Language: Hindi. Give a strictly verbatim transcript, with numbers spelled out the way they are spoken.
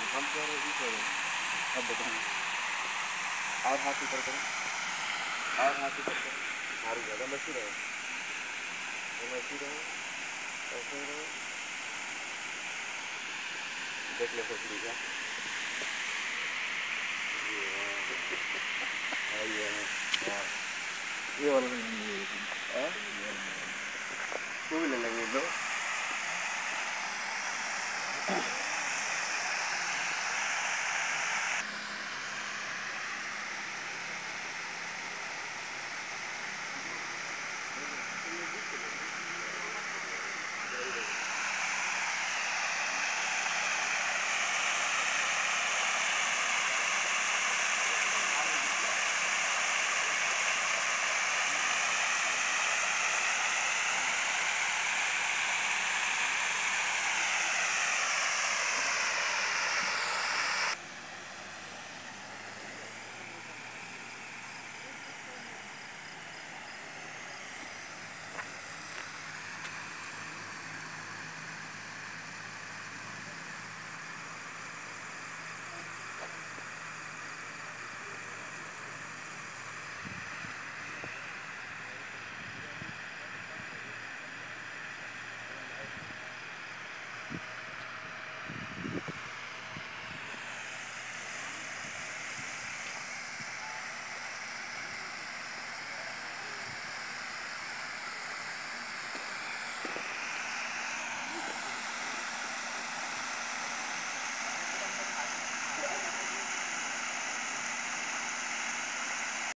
हम कह रहे हैं करो। अब बताएं। और हाथ ऊपर करो। और हाथ ऊपर करो। मारो ज़्यादा मस्ती रहो। मस्ती रहो। ऐसे रहो। देख लो खोपड़ी का। ये वाला नहीं है। वो भी ले लेंगे लो।